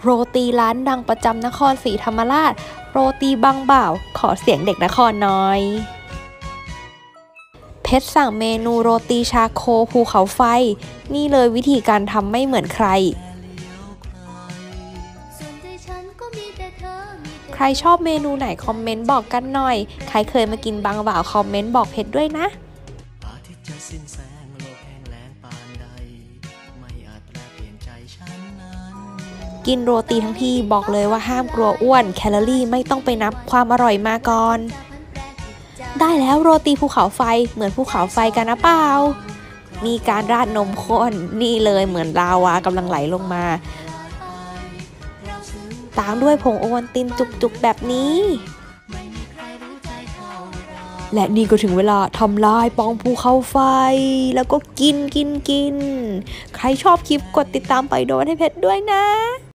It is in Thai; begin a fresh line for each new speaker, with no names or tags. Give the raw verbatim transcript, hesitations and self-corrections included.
โรตีร้านดังประจำนครศรีธรรมราชโรตีบางบ่าวขอเสียงเด็กนครหน่อยเพชรสั่งเมนูโรตีชาโคภูเขาไฟนี่เลยวิธีการทำไม่เหมือนใครใครชอบเมนูไหนคอมเมนต์บอกกันหน่อยใครเคยมากินบางบ่าวคอมเมนต์บอกเพชรด้วยนะกินโรตีทั้งทีบอกเลยว่าห้ามกลัวอ้วนแคลอรี่ไม่ต้องไปนับความอร่อยมาก่อนได้แล้วโรตีภูเขาไฟเหมือนภูเขาไฟกันนะเปล่ามีการราดนมข้นนี่เลยเหมือนลาวากำลังไหลลงมาตามด้วยผงโอวัลตินจุกๆแบบนี้และนี่ก็ถึงเวลาทำลายปองภูเขาไฟแล้วก็กินกินกินใครชอบคลิปกดติดตามไปโดนให้เพชรด้วยนะ